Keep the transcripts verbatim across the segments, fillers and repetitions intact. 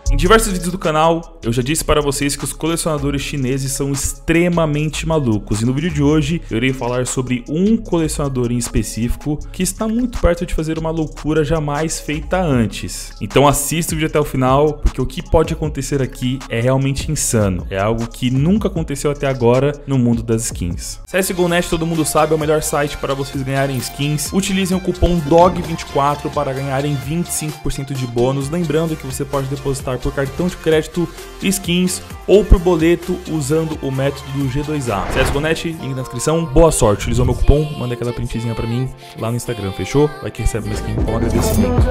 Em diversos vídeos do canal, eu já disse para vocês que os colecionadores chineses são extremamente malucos. E no vídeo de hoje, eu irei falar sobre um colecionador em específico que está muito perto de fazer uma loucura jamais feita antes. Então assista o vídeo até o final, porque o que pode acontecer aqui é realmente insano. É algo que nunca aconteceu até agora no mundo das skins. C S G O ponto net, todo mundo sabe, é o melhor site para vocês ganharem skins. Utilizem o cupom D O G vinte e quatro para ganharem vinte e cinco por cento de bônus. Lembrando que você pode depositar por cartão de crédito, skins ou por boleto usando o método do G dois A. C S G O ponto net, link na descrição. Boa sorte, utilizou meu cupom, manda aquela printzinha pra mim lá no Instagram, fechou? Vai que recebe uma skin com agradecimento.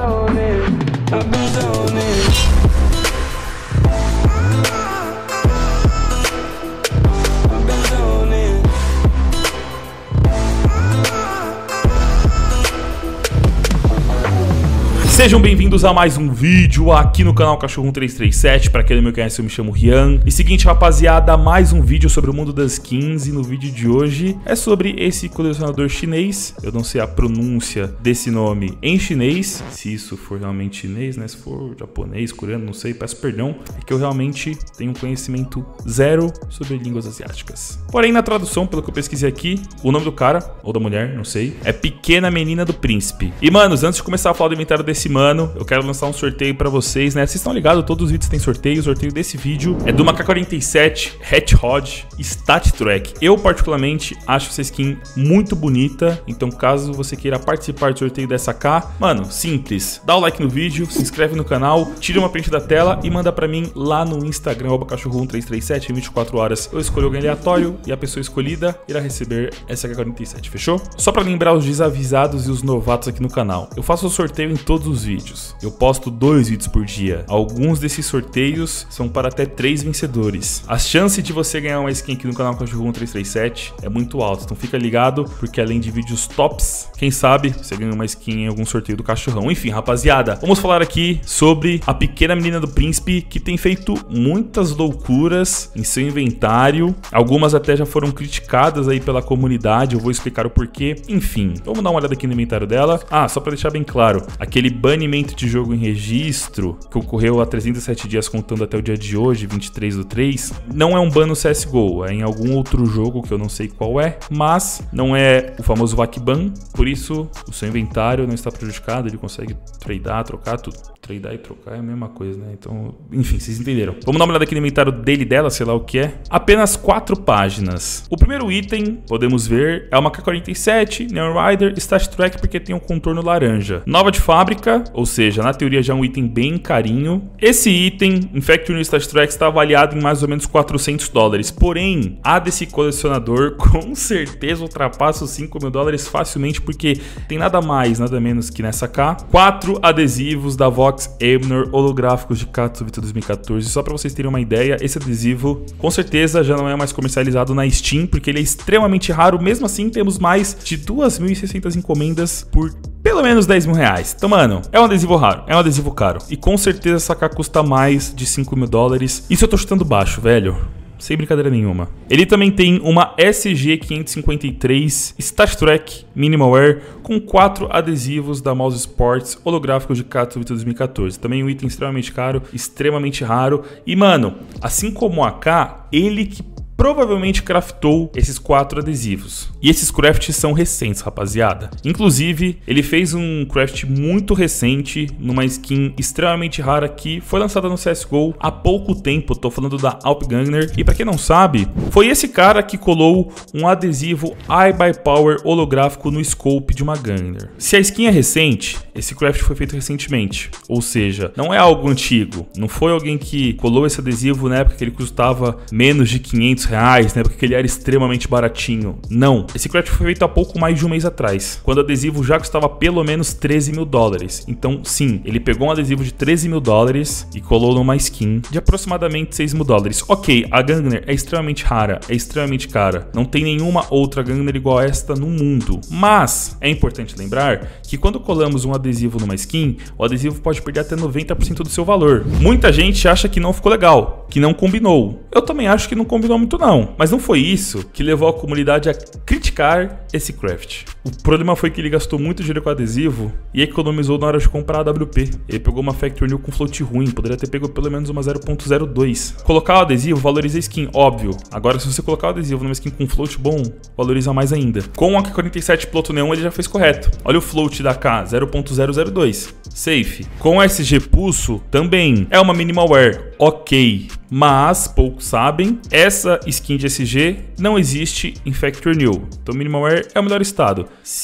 Sejam bem-vindos a mais um vídeo aqui no canal Cachorro um três três sete. Para quem não me conhece, eu me chamo Rian. E seguinte, rapaziada, mais um vídeo sobre o mundo das skins. E no vídeo de hoje é sobre esse colecionador chinês. Eu não sei a pronúncia desse nome em chinês, se isso for realmente chinês, né? Se for japonês, coreano, não sei, peço perdão. É que eu realmente tenho conhecimento zero sobre línguas asiáticas. Porém, na tradução, pelo que eu pesquisei aqui, o nome do cara, ou da mulher, não sei, é Pequena Menina do Príncipe. E, manos, antes de começar a falar do inventário desse mano, eu quero lançar um sorteio pra vocês, né? Vocês estão ligados, todos os vídeos têm sorteio. O sorteio desse vídeo é do K quarenta e sete Hedgehog Stat Track. Eu, particularmente, acho essa skin muito bonita. Então, caso você queira participar do sorteio dessa K, mano, simples. Dá o like no vídeo, se inscreve no canal, tira uma print da tela e manda pra mim lá no Instagram, arroba cachorro um três três sete, em vinte e quatro horas. Eu escolho alguém aleatório e a pessoa escolhida irá receber essa K quarenta e sete, fechou? Só pra lembrar os desavisados e os novatos aqui no canal. Eu faço o sorteio em todos os vídeos. Eu posto dois vídeos por dia. Alguns desses sorteios são para até três vencedores. A chance de você ganhar uma skin aqui no canal Cachorro um três três sete é muito alta. Então fica ligado, porque além de vídeos tops, quem sabe você ganha uma skin em algum sorteio do cachorrão. Enfim, rapaziada, vamos falar aqui sobre a Pequena Menina do Príncipe, que tem feito muitas loucuras em seu inventário. Algumas até já foram criticadas aí pela comunidade. Eu vou explicar o porquê. Enfim, vamos dar uma olhada aqui no inventário dela. Ah, só para deixar bem claro, aquele banimento de jogo em registro que ocorreu há trezentos e sete dias contando até o dia de hoje, vinte e três do três, não é um ban no C S G O, é em algum outro jogo que eu não sei qual é, mas não é o famoso V A C ban, por isso o seu inventário não está prejudicado, ele consegue tradear, trocar tudo. Tradear e trocar é a mesma coisa, né? Então, enfim, vocês entenderam. Vamos dar uma olhada aqui no inventário dele, dela, sei lá o que é. Apenas quatro páginas. O primeiro item, podemos ver, é uma K quarenta e sete Neon Rider Stat Track, porque tem um contorno laranja. Nova de fábrica, ou seja, na teoria já é um item bem carinho. Esse item, em Factory Stat Track, está avaliado em mais ou menos quatrocentos dólares. Porém, a desse colecionador com certeza ultrapassa os cinco mil dólares facilmente, porque tem nada mais, nada menos que nessa K. Quatro adesivos da Vox Ebner holográficos de Katowice dois mil e quatorze. Só para vocês terem uma ideia, esse adesivo com certeza já não é mais comercializado na Steam, porque ele é extremamente raro. Mesmo assim, temos mais de duas mil e seiscentas encomendas por pelo menos dez mil reais. Então, mano, é um adesivo raro, é um adesivo caro. E com certeza essa K custa mais de cinco mil dólares. Isso eu tô chutando baixo, velho. Sem brincadeira nenhuma. Ele também tem uma S G quinhentos e cinquenta e três Stat Track Minimal Wear com quatro adesivos da Mouse Sports holográficos de Katowice dois mil e quatorze. Também um item extremamente caro, extremamente raro. E, mano, assim como a K, ele que provavelmente craftou esses quatro adesivos. E esses crafts são recentes, rapaziada. Inclusive, ele fez um craft muito recente numa skin extremamente rara que foi lançada no C S G O há pouco tempo. Tô falando da Alpgangner. E pra quem não sabe, foi esse cara que colou um adesivo Eye by Power holográfico no scope de uma Gangner. Se a skin é recente, esse craft foi feito recentemente. Ou seja, não é algo antigo. Não foi alguém que colou esse adesivo na época que ele custava menos de quinhentos reais, né? Porque ele era extremamente baratinho. Não. Esse craft foi feito há pouco mais de um mês atrás, quando o adesivo já custava pelo menos treze mil dólares. Então, sim, ele pegou um adesivo de treze mil dólares e colou numa skin de aproximadamente seis mil dólares. Ok, a Gangner é extremamente rara, é extremamente cara. Não tem nenhuma outra Gangner igual a esta no mundo. Mas é importante lembrar que quando colamos um adesivo numa skin, o adesivo pode perder até noventa por cento do seu valor. Muita gente acha que não ficou legal, que não combinou. Eu também acho que não combinou muito não. Mas não foi isso que levou a comunidade a criticar esse craft. O problema foi que ele gastou muito dinheiro com adesivo e economizou na hora de comprar a W P. Ele pegou uma Factory New com float ruim, poderia ter pego pelo menos uma zero ponto zero dois. Colocar o adesivo valoriza a skin, óbvio. Agora, se você colocar o adesivo numa skin com float bom, valoriza mais ainda. Com a K quarenta e sete Piloto Neon, ele já fez correto. Olha o float da K, zero ponto zero zero dois. Safe. Com S G Pulso, também é uma minimal wear, ok. Mas, poucos sabem, essa skin de S G não existe em Factory New. Então, minimal wear é o melhor estado.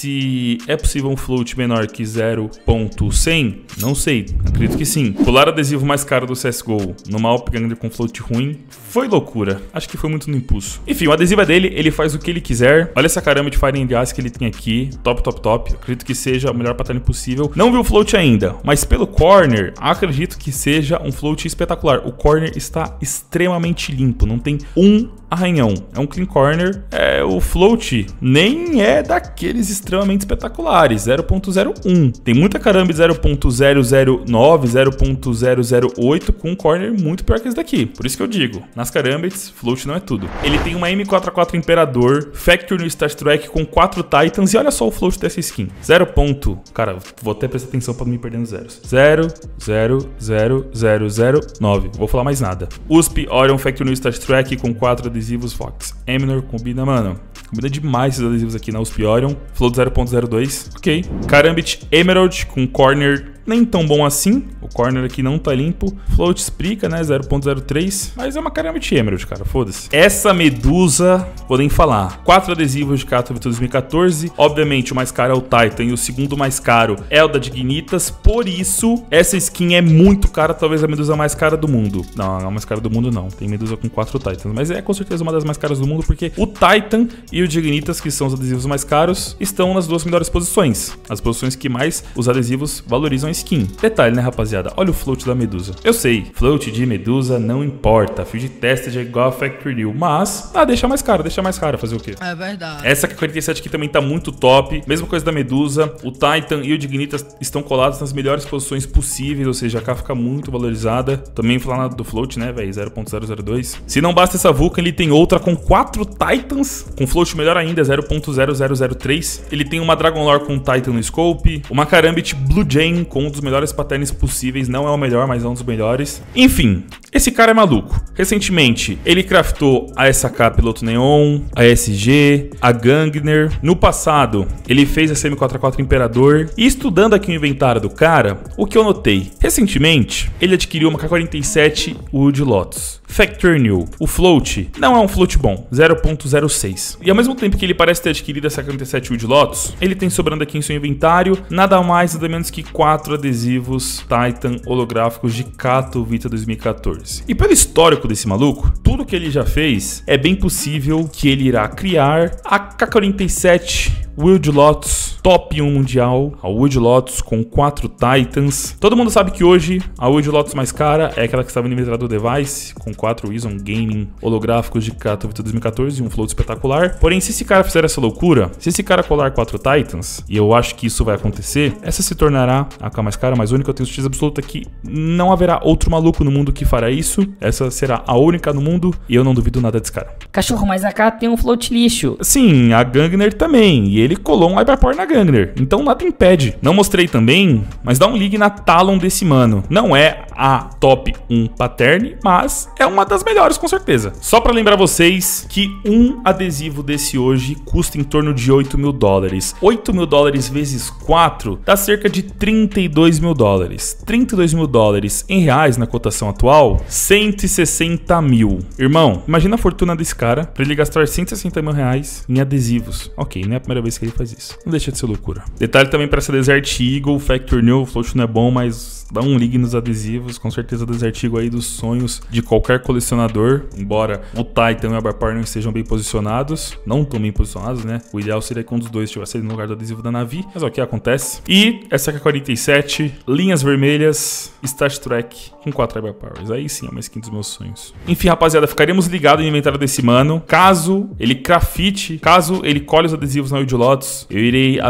Se é possível um float menor que zero ponto cem, não sei, acredito que sim. Pular adesivo mais caro do C S G O numa Alp Gangner com float ruim foi loucura. Acho que foi muito no impulso. Enfim, o adesivo é dele, ele faz o que ele quiser. Olha essa caramba de Fire and Ice que ele tem aqui. Top, top, top. Acredito que seja o melhor pattern possível. Não vi o float ainda, mas pelo corner, acredito que seja um float espetacular. O corner está extremamente limpo, não tem um arranhão. É um clean corner. É, o float nem é daqueles extremamente espetaculares. zero ponto zero um. Tem muita caramba de zero ponto zero zero nove, zero ponto zero zero oito com um corner muito pior que esse daqui. Por isso que eu digo, nas carambits, float não é tudo. Ele tem uma M quatro A quatro Imperador, Factory no Star Trek com quatro Titans e olha só o float dessa skin. zero. Cara, vou até prestar atenção para não me perder nos zeros. zero, zero, zero, zero, zero, nove. Vou falar mais nada. U S P Orion Factory no Star Trek com quatro adesivos Fox. Eminor combina, mano. Combina demais esses adesivos aqui na U S P Orion. Float zero ponto zero dois. Ok. Karambit Emerald com corner nem tão bom assim. O corner aqui não tá limpo. Float explica, né? zero ponto zero três. Mas é uma Karambit Emerald, cara. Foda-se. Essa Medusa, vou nem falar. Quatro adesivos de Kato dois mil e quatorze. Obviamente, o mais caro é o Titan. E o segundo mais caro é o da Dignitas. Por isso, essa skin é muito cara. Talvez a Medusa mais cara do mundo. Não, não é a mais cara do mundo, não. Tem Medusa com quatro Titans. Mas é com certeza uma das mais caras do mundo. Porque o Titan e o Dignitas, que são os adesivos mais caros, estão nas duas melhores posições. As posições que mais os adesivos valorizam a skin. Detalhe, né, rapaziada? Olha o float da Medusa. Eu sei, float de Medusa não importa. Field Tested é igual a Factory New. Mas, ah, deixa mais caro, deixa mais caro. Fazer o quê? É verdade. Essa K quarenta e sete aqui também tá muito top. Mesma coisa da Medusa. O Titan e o Dignitas estão colados nas melhores posições possíveis. Ou seja, a K fica muito valorizada. Também falar nada do float, né, velho? zero ponto zero zero dois. Se não basta essa Vulcan, ele tem outra com quatro Titans. Com float melhor ainda, zero ponto zero zero zero três. Ele tem uma Dragon Lore com Titan no scope. Uma Karambit Blue Jane com um dos melhores patterns possíveis. Não é o melhor, mas é um dos melhores. Enfim, esse cara é maluco. Recentemente, ele craftou a S K Piloto Neon, a S G, a Gangner. No passado, ele fez a M quatro A quatro Imperador. E estudando aqui o inventário do cara, o que eu notei? Recentemente, ele adquiriu uma K quarenta e sete Wood Lotus. Factory New. O float não é um float bom, zero ponto zero seis. E ao mesmo tempo que ele parece ter adquirido essa K quarenta e sete Wood Lotus, ele tem sobrando aqui em seu inventário nada mais, nada menos que quatro adesivos Titan holográficos de Kato Vita dois mil e quatorze. E pelo histórico desse maluco, tudo que ele já fez, é bem possível que ele irá criar a K quarenta e sete Wood Lotus top um mundial, a Wood Lotus com quatro Titans. Todo mundo sabe que hoje a Wood Lotus mais cara é aquela que estava no inventário do device, com quatro Wison Gaming holográficos de Kato Vita dois mil e quatorze e um float espetacular. Porém, se esse cara fizer essa loucura, se esse cara colar quatro Titans, e eu acho que isso vai acontecer, essa se tornará a K mais cara, mas única. Eu tenho certeza absoluta que não haverá outro maluco no mundo que fará isso. Essa será a única no mundo e eu não duvido nada desse cara. Cachorro, mas a K tem um float lixo. Sim, a Gangner também. E ele colou um Hyperpower na Gangner. Então nada impede. Não mostrei também, mas dá um ligue na Talon desse mano. Não é a top um pattern, mas é uma das melhores com certeza. Só pra lembrar vocês que um adesivo desse hoje custa em torno de oito mil dólares. oito mil dólares vezes quatro dá cerca de trinta e dois mil dólares. trinta e dois mil dólares em reais na cotação atual, cento e sessenta mil. Irmão, imagina a fortuna desse cara pra ele gastar cento e sessenta mil reais em adesivos. Ok, não é a primeira vez que ele faz isso. Não deixa de ser loucura. Detalhe também para essa Desert Eagle, Factory New, o float não é bom, mas dá um ligue nos adesivos. Com certeza a Desert Eagle aí dos sonhos de qualquer colecionador. Embora o Titan e o Hyperpower não estejam bem posicionados. Não tão bem posicionados, né? O ideal seria que um dos dois estivesse no lugar do adesivo da Navi. Mas o que acontece? E essa K quarenta e sete, linhas vermelhas, Star Trek com quatro Hyperpowers. Aí sim é uma skin dos meus sonhos. Enfim, rapaziada, ficaríamos ligados no inventário desse mano. Caso ele crafite, caso ele colhe os adesivos na Wood Lotus, eu irei avisar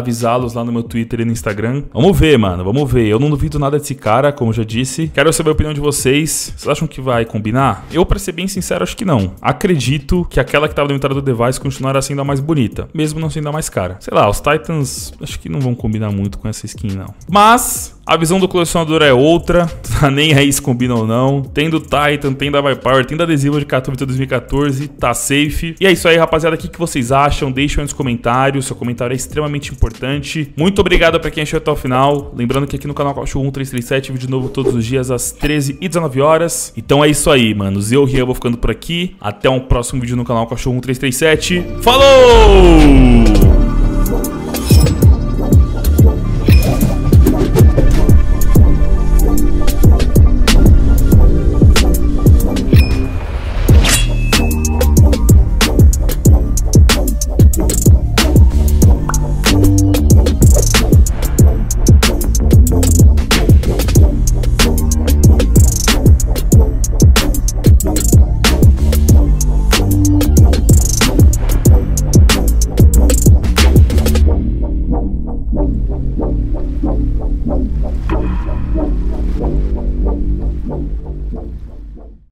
avisá-los lá no meu Twitter e no Instagram. Vamos ver, mano, vamos ver. Eu não duvido nada desse cara, como eu já disse. Quero saber a opinião de vocês. Vocês acham que vai combinar? Eu, pra ser bem sincero, acho que não. Acredito que aquela que tava no inventário do device continuará sendo a mais bonita, mesmo não sendo a mais cara. Sei lá, os Titans acho que não vão combinar muito com essa skin, não. Mas a visão do colecionador é outra, tá nem aí se combina ou não. Tem do Titan, tem da Vypower, tem da adesiva de Katowice dois mil e quatorze, tá safe. E é isso aí, rapaziada, o que, que vocês acham? Deixem aí nos comentários, seu comentário é extremamente importante. Muito obrigado pra quem achou até o final. Lembrando que aqui no canal Cachorro um três três sete, vídeo novo todos os dias às treze e dezenove horas. Então é isso aí, manos. Eu, Rian, vou ficando por aqui. Até um próximo vídeo no canal Cachorro um três três sete. Falou!